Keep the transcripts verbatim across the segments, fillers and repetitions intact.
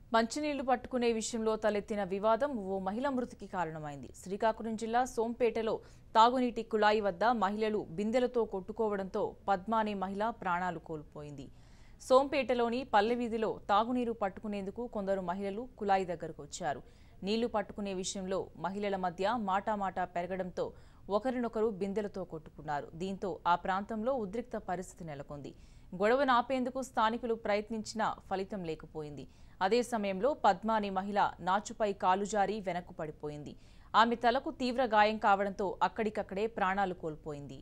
మంచినీళ్లు పట్టుకునే విషయంలో తలెత్తిన వివాదం ఓ మహిళ మృతికి కారణమైంది. శ్రీకాకుళం జిల్లా సోంపేటలో తాగునీటి కుళాయి వద్ద మహిళలు బిందెలతో కొట్టుకోవడంతో పద్మ అనే మహిళ ప్రాణాలు కోల్పోయింది. సోంపేటలోని పల్లెవీధిలో తాగునీరు పట్టుకునేందుకు కొందరు మహిళలు కుళాయి దగ్గరకు వచ్చారు. నీళ్లు పట్టుకునే విషయంలో మహిళల మధ్య మాటామాటా పెరగడంతో ఒకరినొకరు బిందెలతో కొట్టుకున్నారు. దీంతో ఆ ప్రాంతంలో ఉద్రిక్త పరిస్థితి నెలకొంది. గొడవను ఆపేందుకు స్థానికులు ప్రయత్నించినా ఫలితం లేకపోయింది. అదే సమయంలో పద్మ అనే మహిళ నాచుపై కాలు జారి వెనక్కు పడిపోయింది. ఆమె తలకు తీవ్ర గాయం కావడంతో అక్కడికక్కడే ప్రాణాలు కోల్పోయింది.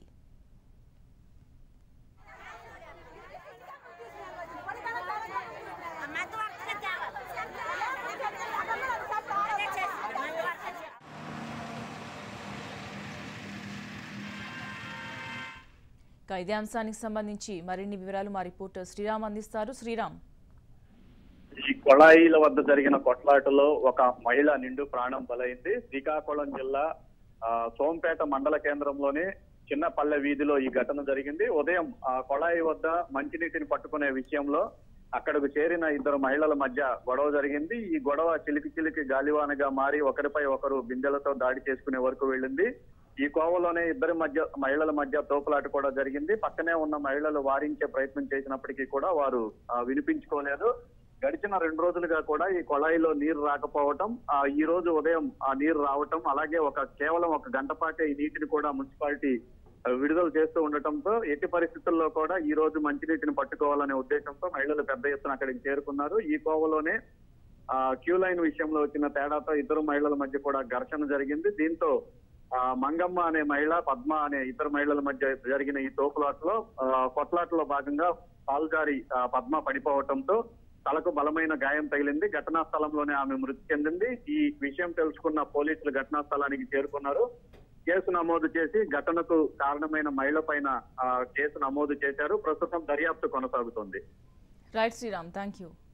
ఇదే అంశానికి సంబంధించి మరిన్ని వివరాలు మా రిపోర్టర్ శ్రీరామ్ అందిస్తారు. శ్రీరామ్, ఈ కొళాయిల వద్ద జరిగిన కొట్లాటలో ఒక మహిళ నిండు ప్రాణం బలైంది. శ్రీకాకుళం జిల్లా సోంపేట మండల కేంద్రంలోని చిన్నపల్లె వీధిలో ఈ ఘటన జరిగింది. ఉదయం ఆ కొళాయి వద్ద మంచినీటిని పట్టుకునే విషయంలో అక్కడకు చేరిన ఇద్దరు మహిళల మధ్య గొడవ జరిగింది. ఈ గొడవ చిలికి చిలికి గాలివానగా మారి ఒకరిపై ఒకరు బిందెలతో దాడి చేసుకునే వరకు వెళ్ళింది. ఈ కోవలోనే ఇద్దరి మధ్య మహిళల మధ్య తోపులాట కూడా జరిగింది. పక్కనే ఉన్న మహిళలు వారించే ప్రయత్నం చేసినప్పటికీ కూడా వారు వినిపించుకోలేదు. గడిచిన రెండు రోజులుగా కూడా ఈ కొళాయిలో నీరు రాకపోవటం, ఆ ఈ రోజు ఉదయం ఆ నీరు రావటం, అలాగే ఒక కేవలం ఒక గంట పాటే ఈ నీటిని కూడా మున్సిపాలిటీ విడుదల చేస్తూ ఉండటంతో ఎట్టి పరిస్థితుల్లో కూడా ఈ రోజు మంచినీటిని పట్టుకోవాలనే ఉద్దేశంతో మహిళలు పెద్ద ఎత్తున అక్కడికి చేరుకున్నారు. ఈ కోవలోనే ఆ క్యూ లైన్ విషయంలో వచ్చిన తేడాతో ఇద్దరు మహిళల మధ్య కూడా ఘర్షణ జరిగింది. దీంతో ఆ మంగమ్మ అనే మహిళ, పద్మ అనే ఇద్దరు మహిళల మధ్య జరిగిన ఈ తోపులాటలో కొట్లాటలో భాగంగా పాల్జారి పద్మ పడిపోవటంతో తలకు బలమైన గాయం తగిలింది. ఘటనా స్థలంలోనే ఆమె మృతి చెందింది. ఈ విషయం తెలుసుకున్న పోలీసులు ఘటనా స్థలానికి చేరుకున్నారు. కేసు నమోదు చేసి ఘటనకు కారణమైన మహిళ పైన కేసు నమోదు చేశారు. ప్రస్తుతం దర్యాప్తు కొనసాగుతోంది. Right Sriram, thank you.